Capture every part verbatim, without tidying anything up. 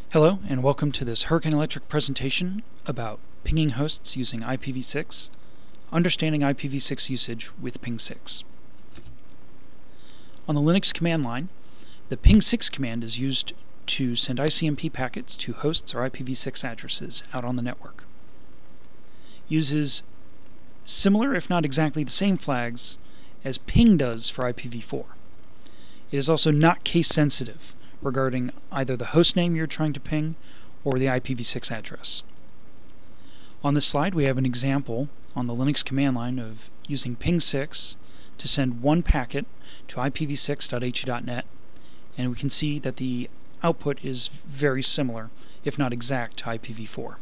Hello, and welcome to this Hurricane Electric presentation about pinging hosts using I P v six, understanding I P v six usage with Ping six. On the Linux command line, the Ping six command is used to send I C M P packets to hosts or I P v six addresses out on the network. It uses similar, if not exactly the same flags as ping does for I P v four. It is also not case sensitive regarding either the host name you're trying to ping or the I P v six address. On this slide we have an example on the Linux command line of using Ping six to send one packet to I P v six dot h e dot net, and we can see that the output is very similar, if not exact, to I P v four.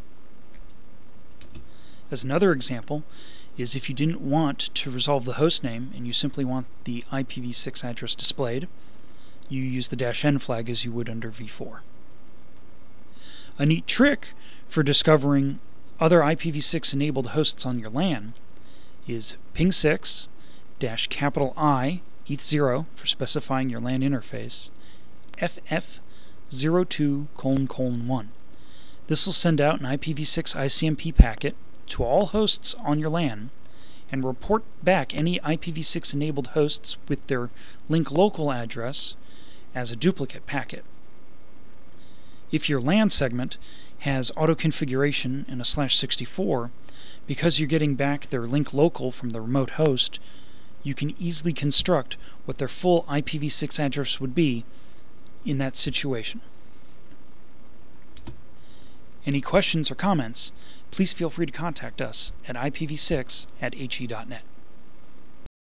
As another example is if you didn't want to resolve the host name and you simply want the I P v six address displayed, you use the dash n flag as you would under v four. A neat trick for discovering other I P v six enabled hosts on your LAN is Ping six dash capital I E T H zero for specifying your LAN interface F F zero two colon colon one. This will send out an I P v six I C M P packet to all hosts on your LAN and report back any I P v six enabled hosts with their link local address as a duplicate packet. If your LAN segment has auto configuration and a slash sixty-four, because you're getting back their link local from the remote host, you can easily construct what their full I P v six address would be in that situation. Any questions or comments, please feel free to contact us at I P v six at h e dot net.